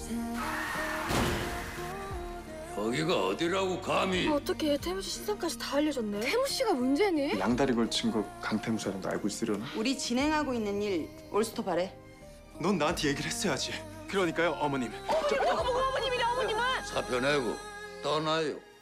여기가 어디라고 감히? 어떻게 태무 씨 신상까지 다 알려줬네? 태무 씨가 문제니? 양다리 걸친 거 강태무 사람도 알고 있으려나? 우리 진행하고 있는 일 올스톱 하래. 넌 나한테 얘기를 했어야지. 그러니까요, 어머님. 사표 내고 떠나요.